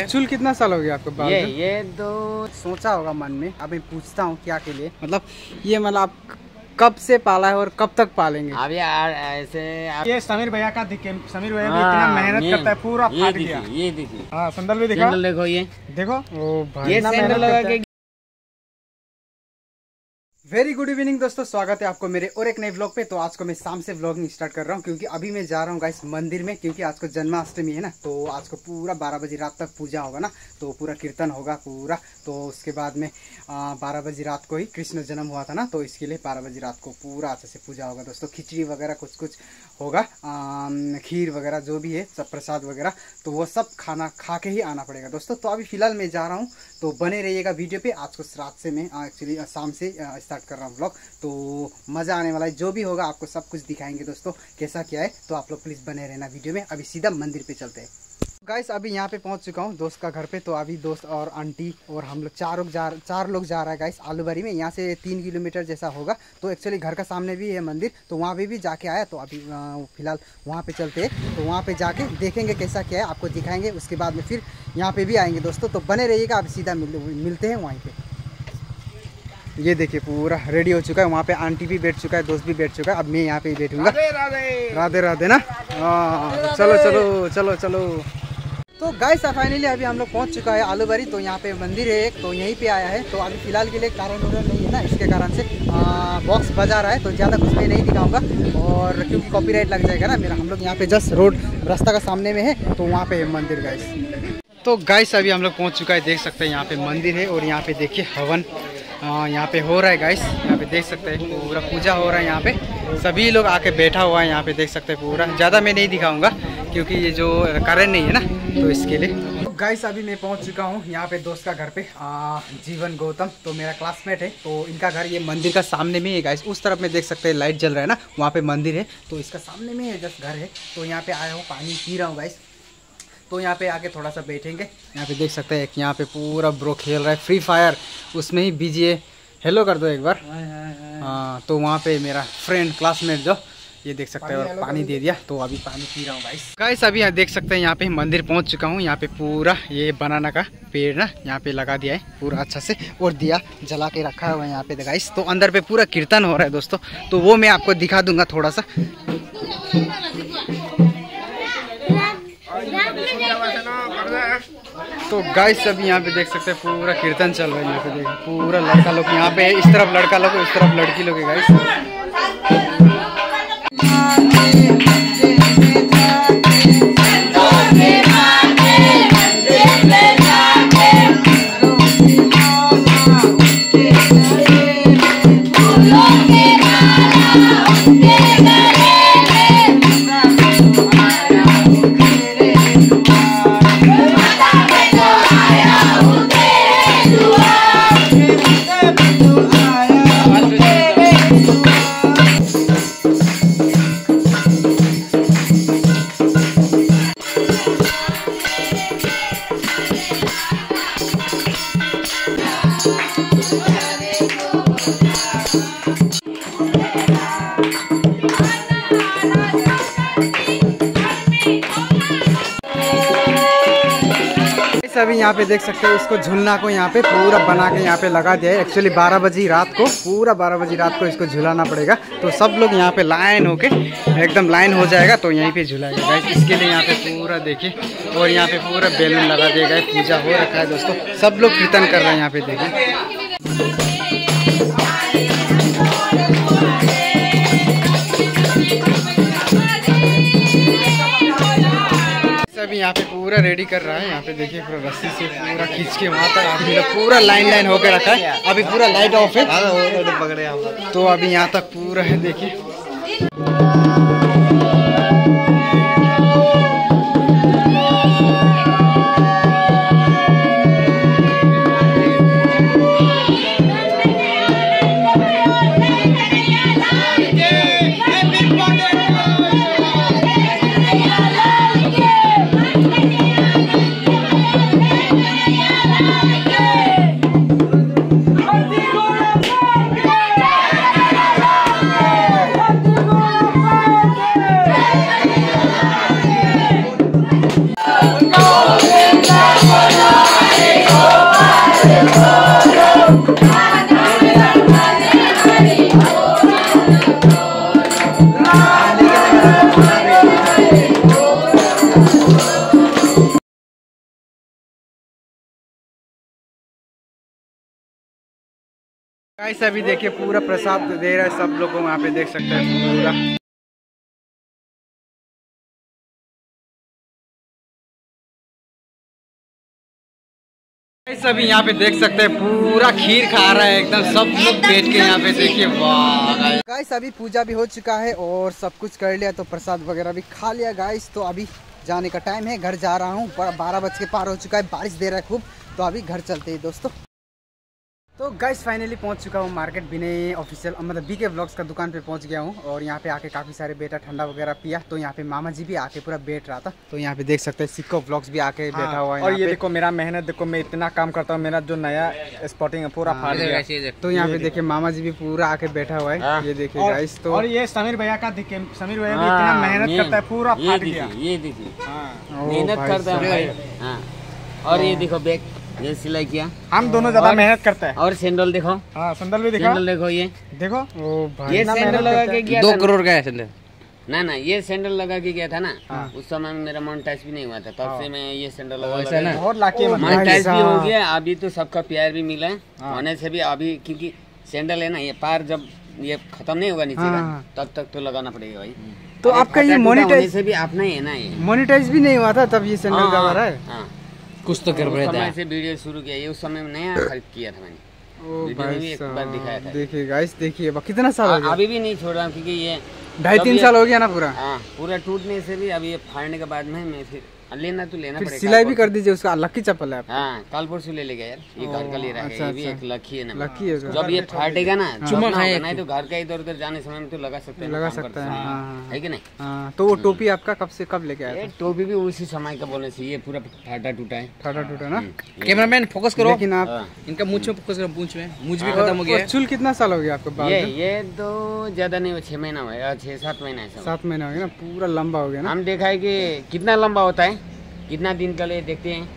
चूल कितना साल हो गया आपको बाल? ये तो सोचा होगा मन में, अब मैं पूछता हूँ क्या के लिए, मतलब ये मतलब आप कब से पाला है और कब तक पालेंगे? अब यार ऐसे ये समीर भैया का दिखे, समीर भैया भी इतना मेहनत करता है, पूरा फाट गया। ये देखिए, हाँ संदल भी दिखा, देखो ये देखो ओ भाई, ये सैंडल लगा के। वेरी गुड इवनिंग दोस्तों, स्वागत है आपको मेरे और एक नए व्लॉग पे। तो आज को मैं शाम से व्लॉगिंग स्टार्ट कर रहा हूँ क्योंकि अभी मैं जा रहा हूँ गाइस मंदिर में, क्योंकि आज को जन्माष्टमी है ना। तो आज को पूरा 12 बजे रात तक पूजा होगा ना, तो पूरा कीर्तन होगा पूरा। तो उसके बाद में 12 बजे रात को ही कृष्ण जन्म हुआ था ना, तो इसके लिए 12 बजे रात को पूरा अच्छे से पूजा होगा दोस्तों। खिचड़ी वगैरह कुछ कुछ होगा, खीर वगैरह जो भी है सब प्रसाद वगैरह, तो वो सब खाना खा के ही आना पड़ेगा दोस्तों। तो अभी फिलहाल मैं जा रहा हूँ, तो बने रहिएगा वीडियो पे। आज को रात से मैं एक्चुअली शाम से स्टार्ट कर रहा हूँ व्लॉग, तो मज़ा आने वाला है। जो भी होगा आपको सब कुछ दिखाएंगे दोस्तों, कैसा क्या है। तो आप लोग प्लीज़ बने रहना वीडियो में। अभी सीधा मंदिर पे चलते हैं गाइस। अभी यहाँ पे पहुँच चुका हूँ दोस्त का घर पे। तो अभी दोस्त और आंटी और हम लोग चार लोग जा रहा है गाइस आलूबारी में। यहाँ से 3 किलोमीटर जैसा होगा। तो एक्चुअली घर का सामने भी है मंदिर, तो वहाँ पे भी जाके आया। तो अभी फिलहाल वहाँ पे चलते हैं, तो वहाँ पे जाके देखेंगे कैसा क्या है, आपको दिखाएंगे। उसके बाद में फिर यहाँ पे भी आएंगे दोस्तों, तो बने रहिएगा। अभी सीधा मिलते हैं वहीं पे। ये देखिए पूरा रेडी हो चुका है, वहाँ पे आंटी भी बैठ चुका है, दोस्त भी बैठ चुका है। अब मैं यहाँ पे ही बैठूंगा। राधे राधे ना, हाँ चलो चलो चलो चलो। तो गाइस फाइनली अभी हम लोग पहुँच चुका है आलूबारी। तो यहाँ पे मंदिर है एक, तो यहीं पे आया है। तो अभी फिलहाल के लिए कारण नहीं है ना, इसके कारण से बॉक्स बजा रहा है, तो ज़्यादा कुछ मैं नहीं दिखाऊंगा, और क्योंकि कॉपीराइट लग जाएगा ना मेरा। हम लोग यहाँ पे जस्ट रोड रास्ता का सामने में है, तो वहाँ पे है मंदिर गाइस। तो गाइस अभी हम लोग पहुँच चुका है, देख सकते हैं यहाँ पे मंदिर है, और यहाँ पे देखिए हवन यहाँ पे हो रहा है गाइस। यहाँ पे देख सकते हैं पूरा पूजा हो रहा है। यहाँ पे सभी लोग आके बैठा हुआ है, यहाँ पे देख सकते हैं पूरा। ज़्यादा मैं नहीं दिखाऊंगा क्योंकि ये जो कारण नहीं है ना, तो इसके लिए। तो गाइस अभी मैं पहुँच चुका हूँ यहाँ पे दोस्त का घर पे, जीवन गौतम, तो मेरा क्लासमेट है। तो इनका घर ये मंदिर का सामने में है गाइस। उस तरफ में देख सकते हैं लाइट जल रहा है ना, वहाँ पे मंदिर है, तो इसका सामने में है जस्ट घर है। तो यहाँ पे आया हूँ, पानी पी रहा हूँ गाइस। तो यहाँ पे आके थोड़ा सा बैठेंगे। यहाँ पे देख सकते हैं एक यहाँ पे पूरा ब्रो खेल रहा है फ्री फायर, उसमें ही बिजी है। हेलो कर दो एक बार। हाँ, तो वहाँ पे मेरा फ्रेंड क्लासमेट जो, ये देख सकते हैं, और पानी दे दिया। तो अभी पानी पी रहा हूँ गाइस। अभी यहाँ देख सकते हैं यहाँ पे मंदिर पहुँच चुका हूँ। यहाँ पे पूरा ये बनाना का पेड़ ना यहाँ पे लगा दिया है पूरा अच्छा से, और दिया जला के रखा हुआ है यहाँ पे गाइस। तो अंदर पे पूरा कीर्तन हो रहा है दोस्तों, तो वो मैं आपको दिखा दूंगा थोड़ा सा। तो गाइस अभी यहाँ पे देख सकते हैं पूरा कीर्तन चल रहा है। यहाँ पे देखिए पूरा लड़का लोग यहाँ पे, इस तरफ लड़का लोग, इस तरफ लड़की लोग है गाइस। अभी यहाँ पे देख सकते हैं इसको, झूलना को यहाँ पे पूरा बना के यहाँ पे लगा दिया है। एक्चुअली 12 बजे रात को, पूरा 12 बजे रात को इसको झुलाना पड़ेगा। तो सब लोग यहाँ पे लाइन होके एकदम लाइन हो जाएगा, तो यहीं पे झुलाएगा गाइस। इसके लिए यहाँ पे पूरा देखिए, और यहाँ पे पूरा बैलून लगा दिया गया, पूजा हो रखा है दोस्तों। सब लोग कीर्तन कर रहे हैं यहाँ पे देखिए। अभी यहाँ पे पूरा रेडी कर रहा है। यहाँ पे देखिए पूरा रस्सी से पूरा खींच के वहाँ तक आदमी लोग पूरा लाइन होकर रखा है। अभी पूरा लाइट ऑफ है, तो अभी यहाँ तक पूरा है देखिए। गाइस अभी देखिए पूरा प्रसाद दे रहा है सब लोगों को, यहाँ पे देख सकते हैं पूरा। गाइस अभी यहाँ पे देख सकते हैं पूरा खीर खा रहा है एकदम सब लोग बैठ के यहाँ पे देखिए। वाह गाइस अभी पूजा भी हो चुका है और सब कुछ कर लिया, तो प्रसाद वगैरह भी खा लिया गाइस। तो अभी जाने का टाइम है, घर जा रहा हूँ। 12 बज के पार हो चुका है, बारिश दे रहा है खूब, तो अभी घर चलते हैं दोस्तों। तो गाइस फाइनली पहुंच चुका हूँ मार्केट, विनय ऑफिशियल मतलब बीके व्लॉग्स का दुकान पे पहुंच गया हूँ। और यहाँ पे आके काफ़ी सारे बेटा ठंडा वगैरह पिया। तो यहाँ पे मामा जी भी आके पूरा बैठ रहा था, तो यहाँ पे देख सकते हैं सिक्को व्लॉग्स भी आके बैठा हुआ है। और ये देखो मेरा मेहनत देखो, मैं इतना काम करता हूँ, मेरा जो नया स्पॉटिंग है पूरा फाड़ गया। तो यहाँ पे देखिए मामा जी भी पूरा आके बैठा हुआ है, ये देखिए गाइस। तो और ये समीर भैया का दिखे, समीर भैया भी इतना मेहनत करता है, पूरा फाड़ गया। ये देखिए हाँ। मेहनत करता है भाई। हाँ और ये देखो बैग, ये सिलाई किया, हम दोनों ज्यादा मेहनत करते हैं। और सैंडल देखो, हाँ सैंडल भी देखो, सैंडल देखो, ये देखो ओ भाई ये सैंडल लगा के गया 2 करोड़ का है सैंडल। ना ये सैंडल लगा के गया था ना, उस समय मेरा मोनेटाइज भी नहीं हुआ था, तब से मैं ये सैंडल लगा बहुत लाकी है। मोनेटाइज भी हो गया, अभी तो सबका प्यार भी मिला है होने से भी। अभी क्योंकि सैंडल है ना, ये पार जब ये खत्म नहीं होगा नीचे का, तब तक तो लगाना पड़ेगा भाई। तो आपका ये मोनेटाइज से भी अपना ही है ना, ये मोनेटाइज भी नहीं हुआ था तब ये सैंडल का रहा है। कुछ तो कर रहे थे। से वीडियो शुरू किया, ये उस समय नया खरीद किया था मैंने। ओ वीडियो में भी भाई एक बार दिखाया था। देखिए गाइस, देखिए कितना साल हो गया। अभी भी नहीं छोड़ रहा हूँ, क्योंकि ये 2.5-3 साल हो गया ना पूरा। हाँ पूरा टूटने से भी, अभी ये फाड़ने के बाद में मैं फिर लेना तो लेना फिर पड़ेगा। सिलाई भी कर दीजिए उसका, लकी चप्पल है आपका। हाँ कल परसों ले लेगा यार, ये घर का ले रहा है, ये भी एक लकी है ना। लकी है जब ये फाटेगा ना, चुम्मा खाए नहीं तो घर का इधर उधर जाने समय में तो लगा सकते हैं, लगा काम कर सकता है, हाँ, है कि नहीं। हाँ, तो वो टोपी आपका कब लेके आया ये टोपी भी उसी समय का बोलने से, ये पूरा फाटा टूटा है। था? टूटा ना। कैमरामैन फोकस करो, लेकिन आप हाँ। इनका मूंछ में फोकस करो, मूंछ में मूंछ भी खत्म हो गया है। चुल कितना साल हो गया आपका बाल? ये तो ज्यादा नहीं, 6 महीना हुआ, 6-7 महीना है। 7 महीना हो गया ना, पूरा लंबा हो गया ना। हम देखा है कि कितना लंबा होता है, कितना दिन का ले देखते हैं।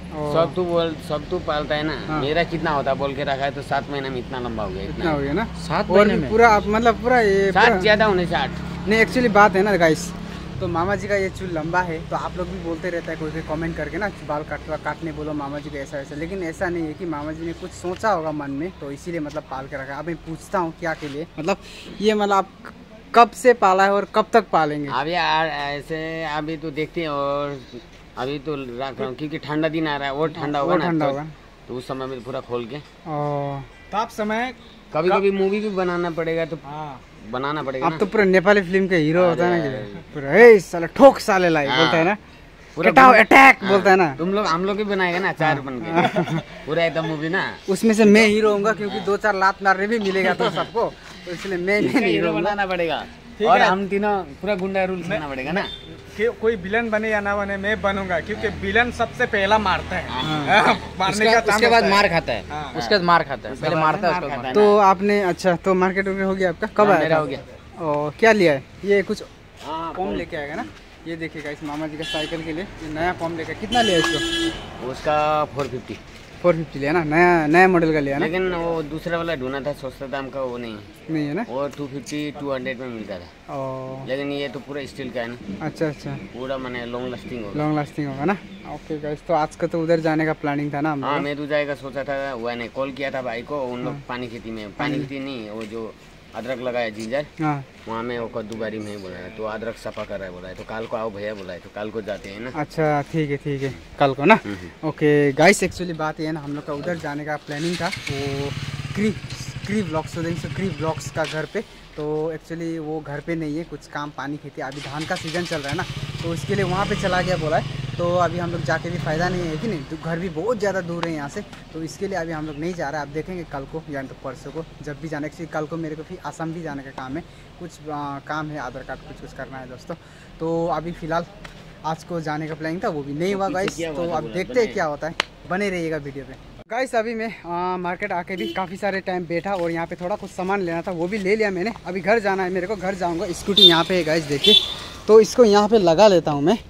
सब तू पालता है ना, मेरा कितना होता बोल के रखा है, तो 7 महीना में इतना लंबा हो गया। इतना हो गया ना 7 और महीने में पूरा मतलब पूरा ये 7 ज्यादा होने से 8। नहीं एक्चुअली बात है ना गाइस, तो मामा जी का ये चूल लंबा है, तो आप लोग भी बोलते रहता है कोई कमेंट करके ना, बाल काटने बोलो मामा जी का ऐसा ऐसा, लेकिन ऐसा नहीं है कि मामा जी ने कुछ सोचा होगा मन में, तो इसीलिए मतलब पाल के रखा है। अब मैं पूछता हूँ क्या के लिए, मतलब ये मतलब आप कब से पाला है और कब तक पालेंगे? अभी ऐसे अभी तो देखते हैं, और अभी तो रख रहा हूँ क्योंकि ठंडा दिन आ रहा है, और ठंडा होगा ना, तो उस समय में पूरा खोल के तो आप समय कभी कभी मूवी भी बनाना पड़ेगा, तो बनाना पड़ेगा। आप तो पूरा नेपाली फिल्म के हीरो होता है ना, पूरा ए साले ठोक साले लाई बोलता है ना, पूरा अटैक बोलता है ना। तुम लोग हम लोग भी बनाएगा ना, 4 बन के पूरा एकदम मूवी ना, उसमें से मैं हीरो होऊंगा, क्योंकि 2-4 लात मारने भी मिलेगा तो सबको, तो इसलिए मैं हीरो बनाना पड़ेगा। और हम तीनों पूरा गुंडा रूल करना पड़ेगा ना, कि कोई विलन बने या ना बने, मैं बनूंगा, क्योंकि विलन सबसे पहला मारता है। मारने का उसके बाद मार खाता है, उसके बाद मार खाता है, पहले मारता है उसके बाद। तो आपने अच्छा तो मार्केट हो गया आपका, कब आया? मेरा हो गया। और क्या लिया है? ये कुछ फॉर्म लेके आएगा ना, ये देखिएगा इस मामा जी का साइकिल के लिए ये नया फॉर्म लेकर। कितना लिया इसको? उसका 450 लिया ना, नया मॉडल का लिया ना। लेकिन वो दूसरा वाला ढूंढा था, सस्ता दाम का वो नहीं है ना, वो 250-200 में मिलता था। लेकिन ये तो पूरा स्टील का है ना। अच्छा पूरा मैंने लॉन्ग लास्टिंग होगा ना। ओके गाइस, तो आज का तो उधर जाने का प्लानिंग था ना। हाँ मैं तो जाएगा सोचा था, हुआ नहीं। कॉल किया था भाई को, उन लोग पानी खेती नहीं, वो जो अदरक लगाया जिंजर, वहाँ में वो कद्दूबारी में बोला है, तो अदरक सफा कर रहा है बोला है, तो कल को आओ भैया बोला है, तो कल को जाते हैं ना। अच्छा ठीक है कल को ना। ओके गाइस, एक्चुअली बात ये है ना, हम लोग का उधर जाने का प्लानिंग था, वो क्री ब्लॉक्स का घर पे। तो एक्चुअली वो घर पे नहीं है, कुछ काम पानी खेती, अभी धान का सीज़न चल रहा है ना, तो इसके लिए वहाँ पे चला गया बोला है। तो अभी हम लोग जाके भी फ़ायदा नहीं है कि नहीं, तो घर भी बहुत ज़्यादा दूर है यहाँ से, तो इसके लिए अभी हम लोग नहीं जा रहे हैं। आप देखेंगे कल को या तो परसों को, जब भी जाने एक्चुअली कल को मेरे को फिर असम भी जाने का काम है, कुछ काम है, आधार कार्ड कुछ करना है दोस्तों। तो अभी फ़िलहाल आज को जाने का प्लानिंग था, वो भी नहीं हुआ गाइस। तो अब देखते हैं क्या होता है, बने रहिएगा वीडियो पे गाइस। अभी मैं मार्केट आके भी काफ़ी सारे टाइम बैठा, और यहाँ पे थोड़ा कुछ सामान लेना था, वो भी ले लिया मैंने। अभी घर जाना है मेरे को, घर जाऊँगा। स्कूटी यहाँ पे है गाइस, देखिए, तो इसको यहाँ पे लगा लेता हूँ मैं।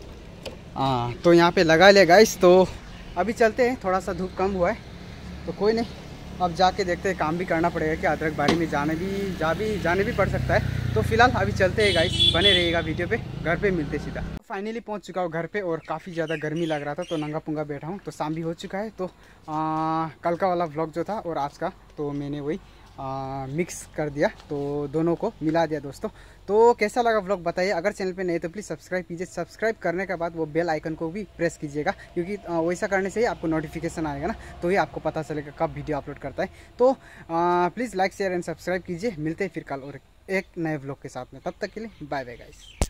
तो यहाँ पे लगा लिया गाइस। तो अभी चलते हैं, थोड़ा सा धूप कम हुआ है, तो कोई नहीं, अब जाके देखते हैं, काम भी करना पड़ेगा कि अदरक बाड़ी में जाने भी पड़ सकता है। तो फिलहाल अभी चलते हैं गाइस, बने रहिएगा वीडियो पे, घर पे मिलते सीधा। फाइनली पहुंच चुका हूँ घर पे और काफ़ी ज़्यादा गर्मी लग रहा था तो नंगा पुंगा बैठा हूँ। तो शाम भी हो चुका है। तो कल का वाला व्लॉग जो था और आज का तो मैंने वही मिक्स कर दिया, तो दोनों को मिला दिया दोस्तों। तो कैसा लगा व्लॉग बताइए। अगर चैनल पे नए तो प्लीज़ सब्सक्राइब कीजिए। सब्सक्राइब करने के बाद वो बेल आइकन को भी प्रेस कीजिएगा, क्योंकि वैसा करने से ही आपको नोटिफिकेशन आएगा ना, तो ही आपको पता चलेगा कब वीडियो अपलोड करता है। तो please like share and subscribe कीजिए। मिलते हैं फिर कल और एक नए व्लॉग के साथ में। तब तक के लिए बाय बाय गाइस।